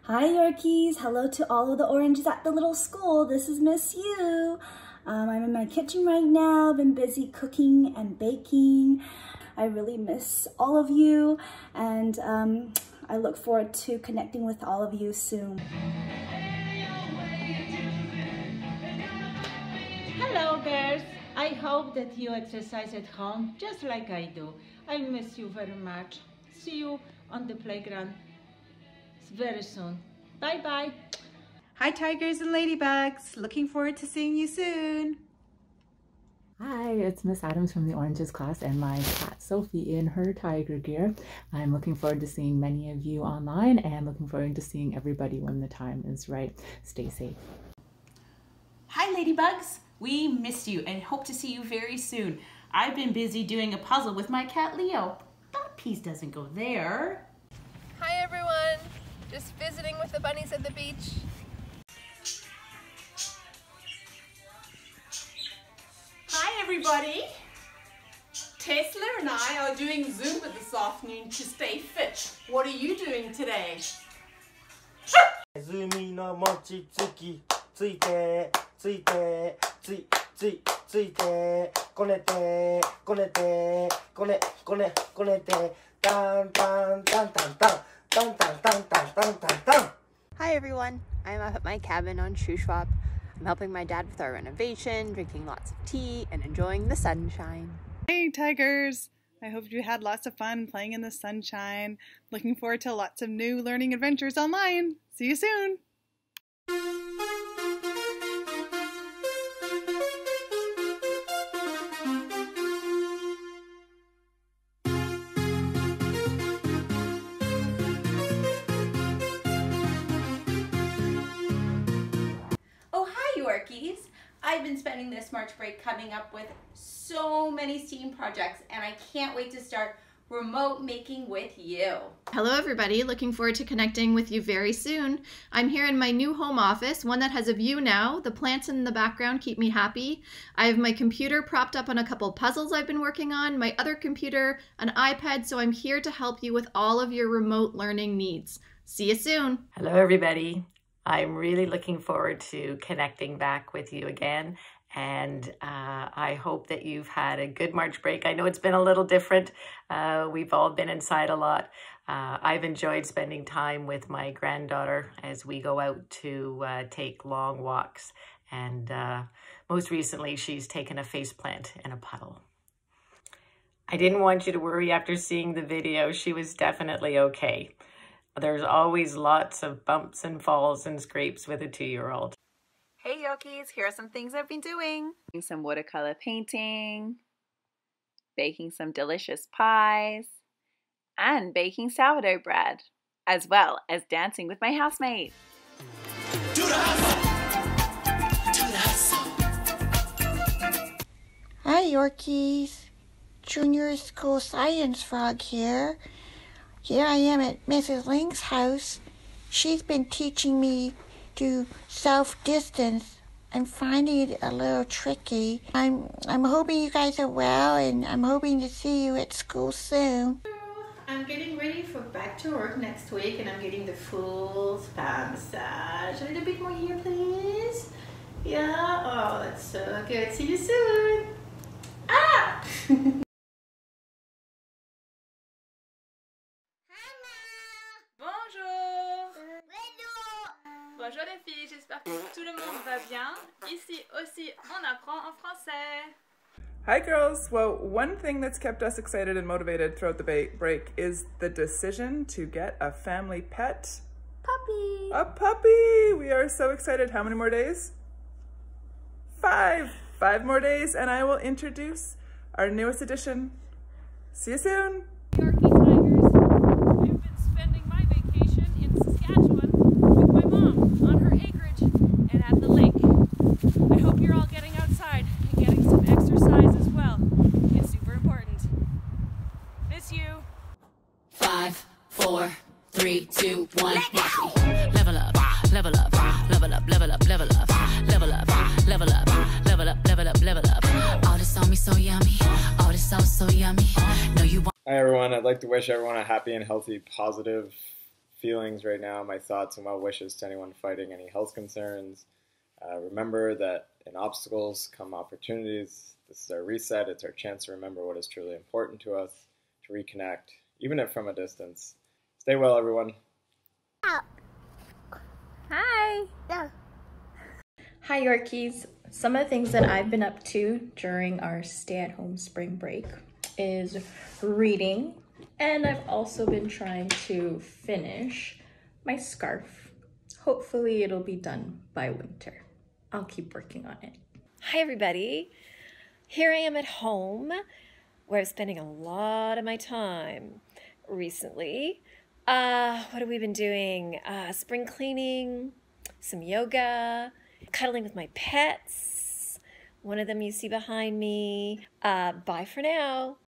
Hi Yorkies, hello to all of the oranges at the little school. This is Miss You. I'm in my kitchen right now. I've been busy cooking and baking. I really miss all of you, and I look forward to connecting with all of you soon. Hello bears, I hope that you exercise at home just like I do. I miss you very much. See you on the playground very soon. Bye bye. Hi tigers and ladybugs, looking forward to seeing you soon. Hi, it's Miss Adams from the Oranges class and my cat Sophie in her tiger gear. I'm looking forward to seeing many of you online and looking forward to seeing everybody when the time is right. Stay safe. Hi ladybugs, we miss you and hope to see you very soon. I've been busy doing a puzzle with my cat Leo. That piece doesn't go there. Hi everyone, just visiting with the bunnies at the beach. Hi everybody! Tesla and I are doing Zumba this afternoon to stay fit. What are you doing today? 海の餅つきついてついてついついついてこねてこねてこねこねこねてタンタンタンタンタンタンタンタンタンタンタンタン Hi everyone, I'm up at my cabin on Shuswap. I'm helping my dad with our renovation, drinking lots of tea, and enjoying the sunshine. Hey tigers, I hope you had lots of fun playing in the sunshine. Looking forward to lots of new learning adventures online. See you soon. Yorkies. I've been spending this March break coming up with so many STEAM projects, and I can't wait to start remote making with you. Hello everybody, looking forward to connecting with you very soon. I'm here in my new home office, one that has a view now. The plants in the background keep me happy. I have my computer propped up on a couple puzzles I've been working on, my other computer, an iPad, so I'm here to help you with all of your remote learning needs. See you soon. Hello everybody. I'm really looking forward to connecting back with you again, and I hope that you've had a good March break. I know it's been a little different. We've all been inside a lot. I've enjoyed spending time with my granddaughter as we go out to take long walks, and most recently she's taken a faceplant in a puddle. I didn't want you to worry after seeing the video. She was definitely okay. There's always lots of bumps and falls and scrapes with a 2-year-old. Hey Yorkies, here are some things I've been doing. Some watercolor painting, baking some delicious pies, and baking sourdough bread, as well as dancing with my housemate. Do the hustle! Do the hustle! Hi Yorkies, Junior School Science Frog here. Here I am at Mrs. Ling's house. She's been teaching me to self-distance. I'm finding it a little tricky. I'm hoping you guys are well, and I'm hoping to see you at school soon. I'm getting ready for back to work next week, and I'm getting the full spa massage. A little bit more here, please. Yeah, oh, that's so good. See you soon. Ah! Bonjour les filles, j'espère que tout le monde va bien. Ici aussi, on apprend en français. Hi girls! Well, one thing that's kept us excited and motivated throughout the break is the decision to get a family pet. Puppy! A puppy! We are so excited. How many more days? 5! 5 more days and I will introduce our newest addition. See you soon! Yorkie Tigers, I've been spending my vacation in Saskatchewan with my mom on her acreage and at the lake. I hope you're all getting outside and getting some exercise as well. It's super important. Miss you. 5, 4, 3, 2, 1. Level up, level up, level up, level up, level up, level up, level up, level up, level up, level up. All this on me so yummy. All this sauce so yummy. No, you want. Hi everyone, I'd like to wish everyone a happy and healthy, positive feelings right now, my thoughts and well wishes to anyone fighting any health concerns. Remember that in obstacles come opportunities. This is our reset. It's our chance to remember what is truly important to us, to reconnect, even if from a distance. Stay well, everyone. Hi. Yeah. Hi, Yorkies. Some of the things that I've been up to during our stay-at-home spring break is reading, and I've also been trying to finish my scarf. Hopefully it'll be done by winter. I'll keep working on it. Hi, everybody. Here I am at home, where I'm spending a lot of my time recently. What have we been doing? Spring cleaning, some yoga, cuddling with my pets. One of them you see behind me. Bye for now.